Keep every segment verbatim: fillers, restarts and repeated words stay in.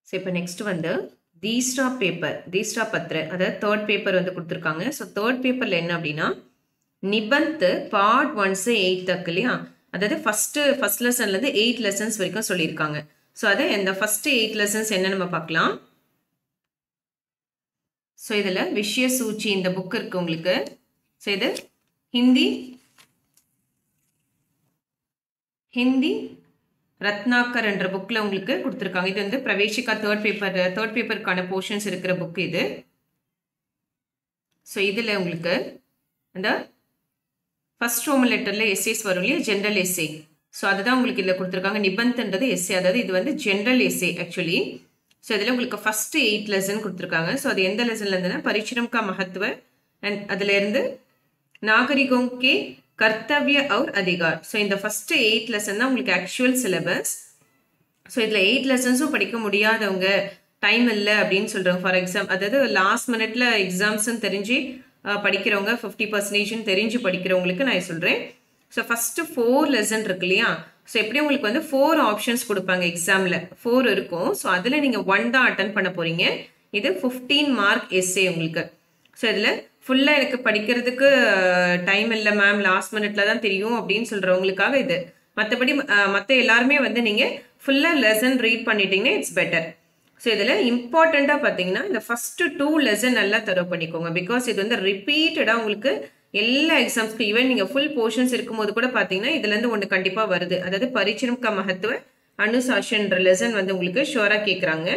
So இப்போ next வந்து தீஸ்டா paper தீஸ்டா பத்திர அதாவது தேர்ட் பேப்பர் வந்து கொடுத்துருக்காங்க. ஸோ தேர்ட் பேப்பரில் என்ன அப்படின்னா நிபந்த் பார்ட் ஒன்ஸு எயிட் தக்கு இல்லையா, அதாவது ஃபஸ்ட்டு ஃபஸ்ட் லெசன்லேருந்து எயிட் லெசன்ஸ் வரைக்கும் சொல்லியிருக்காங்க. ஸோ அதை இந்த ஃபஸ்ட்டு எயிட் லெசன்ஸ் என்ன நம்ம பார்க்கலாம். ஸோ இதில் விஷய சூச்சி இந்த புக் இருக்குது உங்களுக்கு. ஸோ இது ஹிந்தி ஹிந்தி ரத்னாக்கர் என்ற புக்கில் உங்களுக்கு கொடுத்துருக்காங்க. இது வந்து பிரவேசிகா தேர்ட் பேப்பர் தேர்ட் பேப்பருக்கான போர்ஷன்ஸ் இருக்கிற புக் இது. ஸோ இதில் உங்களுக்கு அந்த ஃபர்ஸ்ட் ரோமன் லெட்டரில் எஸ்ஏஸ் வரும் இல்லையா, ஜென்ரல் எஸ்ஏ. ஸோ அதுதான் உங்களுக்கு இதில் கொடுத்துருக்காங்க. நிபந்தன்றது எஸ்ஏ, அதாவது இது வந்து ஜென்ரல் எஸ்ஏ ஆக்சுவலி. ஸோ இதில் உங்களுக்கு ஃபஸ்ட்டு எயிட் லெசன் கொடுத்துருக்காங்க. ஸோ அது எந்த லெசன்ல இருந்துன்னா பரிச்சிரம் கா மகத்துவ அண்ட் அதுலேருந்து நாகரிகம் கே கர்த்தவிய और அதிகார். ஸோ இந்த ஃபஸ்ட்டு எயிட் லெசன் தான் உங்களுக்கு ஆக்சுவல் சிலபஸ். ஸோ இதில் எயிட் லெசன்ஸும் படிக்க முடியாதவங்க, டைம் இல்லை அப்படின்னு சொல்கிறவங்க, ஃபார் எக்ஸாம் அதாவது லாஸ்ட் மினிட்ல எக்ஸாம்ஸ்ன்னு தெரிஞ்சு படிக்கிறவங்க, ஃபிஃப்டி பர்சன்டேஜ்னு தெரிஞ்சு படிக்கிறவங்களுக்கு நான் சொல்கிறேன். ஸோ ஃபஸ்ட்டு ஃபோர் லெசன் இருக்கு இல்லையா. ஸோ எப்படி உங்களுக்கு வந்து ஃபோர் ஆப்ஷன்ஸ் கொடுப்பாங்க எக்ஸாமில், ஃபோர் இருக்கும். ஸோ அதில் நீங்கள் ஒன் தான் அட்டன் பண்ண போகிறீங்க. இது ஃபிஃப்டீன் மார்க் எஸ்ஏ உங்களுக்கு. ஸோ இதில் ஃபுல்லாக எனக்கு படிக்கிறதுக்கு டைம் இல்லை மேம், லாஸ்ட் மினிட்ல தான் தெரியும் அப்படின்னு சொல்கிறவங்களுக்காக இது. மற்றபடி மற்ற எல்லாருமே வந்து நீங்கள் ஃபுல்லாக லெசன் ரீட் பண்ணிட்டீங்கன்னா இட்ஸ் பெட்டர். ஸோ இதில் இம்பார்ட்டண்ட்டாக பார்த்தீங்கன்னா இந்த ஃபஸ்ட்டு டூ லெசன் நல்லா தரவு பண்ணிக்கோங்க. பிகாஸ் இது வந்து ரிப்பீட்டடாக உங்களுக்கு எல்லா எக்ஸாம்ஸ்க்கும், ஈவன் நீங்கள் ஃபுல் போர்ஷன்ஸ் இருக்கும்போது கூட பார்த்தீங்கன்னா இதுலேருந்து ஒன்று கண்டிப்பாக வருது. அதாவது பரிச்சிரம் கா மகத்துவ அனுசாசன்ற லெசன் வந்து உங்களுக்கு ஷோராக கேட்குறாங்க.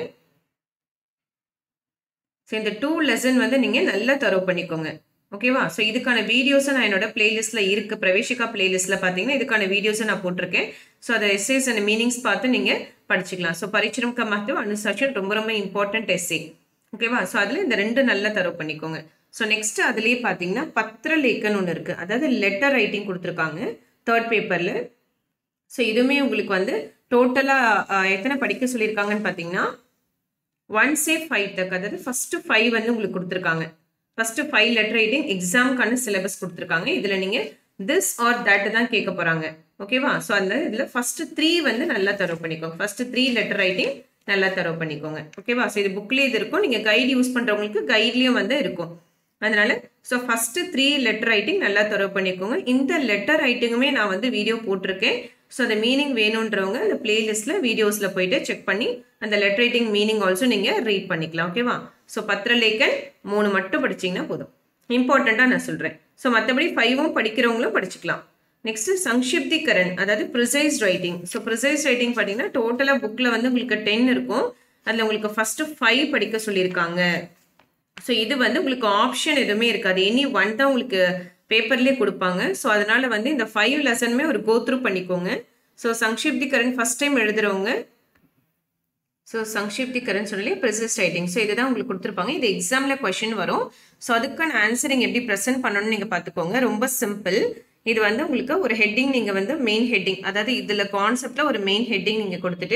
ஸோ இந்த டூ லெசன் வந்து நீங்கள் நல்லா தரவு பண்ணிக்கோங்க, ஓகேவா. ஸோ இதுக்கான வீடியோஸை நான் என்னோட பிளேலிஸ்ட்டில் இருக்குது. பிரவேசிகா பிளேலிஸ்ட்டில் பார்த்தீங்கன்னா இதுக்கான வீடியோஸை நான் போட்டிருக்கேன். ஸோ அதை எஸ்ஏஸ் அண்ட் மீனிங்ஸ் பார்த்து நீங்கள் படிச்சுக்கலாம். ஸோ பரிச்சிரம் கா மகத்துவ அனுசாசன் ரொம்ப ரொம்ப இம்பார்ட்டன்ட் எஸ்ஏ, ஓகேவா. ஸோ அதில் இந்த ரெண்டு நல்லா தரவு பண்ணிக்கோங்க. ஸோ நெக்ஸ்ட் அதுலேயே பார்த்தீங்கன்னா பத்திரலேக்கன் ஒன்று இருக்குது, அதாவது லெட்டர் ரைட்டிங் கொடுத்துருக்காங்க தேர்ட் பேப்பரில். ஸோ இதுவுமே உங்களுக்கு வந்து டோட்டலாக எத்தனை படிக்க சொல்லியிருக்காங்கன்னு பார்த்தீங்கன்னா ஒன் சே ஃபைவ் தக், அதாவது ஃபஸ்ட்டு ஃபைவ் வந்து உங்களுக்கு கொடுத்துருக்காங்க. ஃபஸ்ட்டு ஃபைவ் லெட்டர் ரைட்டிங் எக்ஸாமுக்கான சிலபஸ் கொடுத்துருக்காங்க. இதில் நீங்கள் திஸ் ஆர் தட் தான் கேட்க போகிறாங்க, ஓகேவா. ஸோ அந்த இதில் ஃபஸ்ட்டு த்ரீ வந்து நல்லா தரவு பண்ணிக்கோங்க. ஃபஸ்ட்டு த்ரீ லெட்டர் ரைட்டிங் நல்லா தரவு பண்ணிக்கோங்க, ஓகேவா. ஸோ இது புக்லேயே இது இருக்கும், நீங்கள் கைடு யூஸ் பண்ணுறவங்களுக்கு கைட்லேயும் வந்து இருக்கும். அதனால so first three letter writing நல்லா தரவு பண்ணிக்கோங்க. இந்த லெட்டர் ரைட்டிங்குமே நான் வந்து வீடியோ போட்டிருக்கேன். ஸோ அந்த மீனிங் வேணுன்றவங்க அந்த பிளேலிஸ்ட்டில் வீடியோஸில் போயிட்டு செக் பண்ணி அந்த லெட்டர் ரைட்டிங் மீனிங் ஆல்சோ நீங்கள் ரீட் பண்ணிக்கலாம், ஓகேவா. ஸோ பத்திரலேக்கன் மூணு மட்டும் படிச்சிங்கன்னா போதும், இம்பார்ட்டண்ட்டாக நான் சொல்கிறேன். ஸோ மற்றபடி ஃபைவும் படிக்கிறவங்களும் படிச்சுக்கலாம். நெக்ஸ்ட்டு சங்ஷிப்திகரன், அதாவது precise writing. So precise writing பார்த்தீங்கன்னா டோட்டலாக புக்கில் வந்து உங்களுக்கு டென் இருக்கும். அதில் உங்களுக்கு ஃபஸ்ட்டு ஃபைவ் படிக்க சொல்லியிருக்காங்க. ஸோ இது வந்து உங்களுக்கு ஆப்ஷன் எதுவுமே இருக்காது, எனி ஒன் தான் உங்களுக்கு பேப்பர்லேயே கொடுப்பாங்க. ஸோ அதனால வந்து இந்த ஃபைவ் லெசனுமே ஒரு கோ த்ரூ பண்ணிக்கோங்க. ஸோ சங்ஷிப்திகரன் ஃபஸ்ட் டைம் எழுதுறவங்க, ஸோ சங்ஷிப்திகரன் சொல்லி ப்ரிசைஸ் ரைட்டிங். ஸோ இதுதான் உங்களுக்கு கொடுத்துருப்பாங்க. இது எக்ஸாமில் கொஷின் வரும். ஸோ அதுக்கான ஆன்சரிங் எப்படி ப்ரெசென்ட் பண்ணணும்னு நீங்கள் பார்த்துக்கோங்க. ரொம்ப சிம்பிள். இது வந்து உங்களுக்கு ஒரு ஹெட்டிங், நீங்கள் வந்து மெயின் ஹெட்டிங், அதாவது இதில் கான்செப்டில் ஒரு மெயின் ஹெட்டிங் நீங்கள் கொடுத்துட்டு,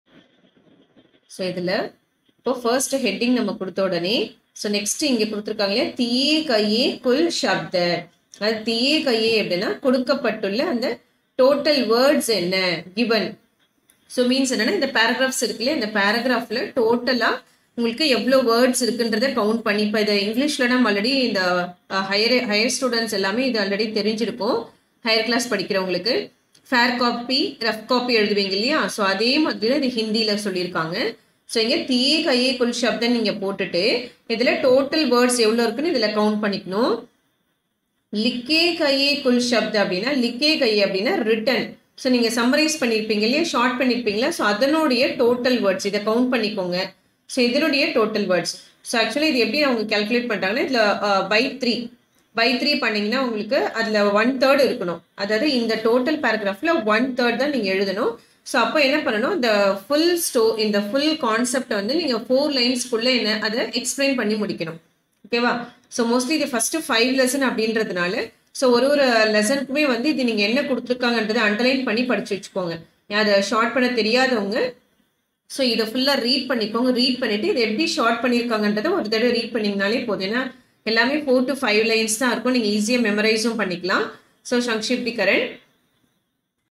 ஸோ இதில் இப்போ ஃபர்ஸ்ட் ஹெட்டிங் நம்ம கொடுத்த உடனே ஸோ நெக்ஸ்ட் இங்கே கொடுத்துருக்காங்க இல்லையா, தியே கையே குல் சப்த. அது தியே கையே அப்படின்னா கொடுக்கப்பட்டுள்ள அந்த டோட்டல் வேர்ட்ஸ் என்ன கிவன். ஸோ மீன்ஸ் என்னன்னா இந்த பேராகிராஃப்ஸ் இருக்கு இல்லையா, இந்த பேராகிராஃபில் டோட்டலாக உங்களுக்கு எவ்வளோ வேர்ட்ஸ் இருக்குன்றதை கவுண்ட் பண்ணி, இப்போ இதை இங்கிலீஷில் நம்ம ஆல்ரெடி இந்த ஹையர் ஹையர் ஸ்டூடெண்ட்ஸ் எல்லாமே இது ஆல்ரெடி தெரிஞ்சிருக்கும். ஹையர் கிளாஸ் படிக்கிறவங்களுக்கு ஃபேர் காப்பி ரஃப் காப்பி எழுதுவீங்க இல்லையா. ஸோ அதே மாதிரி தான் இது ஹிந்தியில் சொல்லியிருக்காங்க. ஸோ இங்கே தியே கையே குல் சப்தன் நீங்கள் போட்டுட்டு இதில் டோட்டல் வேர்ட்ஸ் எவ்வளோ இருக்குன்னு இதில் கவுண்ட் பண்ணிக்கணும். லிக்கே கையே குல் சப்த அப்படின்னா, லிக்கே கையே அப்படின்னா ரிட்டன். ஸோ நீங்கள் சம்மரைஸ் பண்ணியிருப்பீங்க இல்லையா, ஷார்ட் பண்ணியிருப்பீங்களா. ஸோ அதனுடைய டோட்டல் வேர்ட்ஸ் இதை கவுண்ட் பண்ணிக்கோங்க. ஸோ இதனுடைய டோட்டல் வேர்ட்ஸ். ஸோ ஆக்சுவலி இது எப்படி அவங்க கேல்குலேட் பண்ணுறாங்கன்னா, இதில் பை த்ரீ பை த்ரீ பண்ணிங்கன்னா உங்களுக்கு அதில் ஒன் தேர்ட் இருக்கணும். அதாவது இந்த டோட்டல் பேராகிராஃபில் ஒன் தேர்ட் தான் நீங்கள் எழுதணும். ஸோ அப்போ என்ன பண்ணணும், இந்த ஃபுல் ஸ்டோ இந்த ஃபுல் கான்செப்டை வந்து நீங்கள் ஃபோர் லைன்ஸ்க்குள்ளே என்ன அதை எக்ஸ்பிளைன் பண்ணி முடிக்கணும், ஓகேவா. ஸோ மோஸ்ட்லி இது ஃபஸ்ட்டு ஃபைவ் லெசன் அப்படின்றதுனால ஸோ ஒரு ஒரு லெசனுக்குமே வந்து இது நீங்கள் என்ன கொடுத்துருக்காங்கன்றதை அண்டர்லைன் பண்ணி படித்து வச்சுக்கோங்க. அதை ஷார்ட் பண்ண தெரியாதவங்க ஸோ இதை ஃபுல்லாக ரீட் பண்ணிக்கோங்க. ரீட் பண்ணிவிட்டு இதை எப்படி ஷார்ட் பண்ணியிருக்காங்கன்றதை ஒரு தடவை ரீட் பண்ணிங்கனாலே போதும். ஏன்னா எல்லாமே ஃபோர் டு ஃபைவ் லைன்ஸ் தான் இருக்கும், நீங்கள் ஈஸியாக மெமரைஸும் பண்ணிக்கலாம். ஸோ சங்ஷிப்திகரன்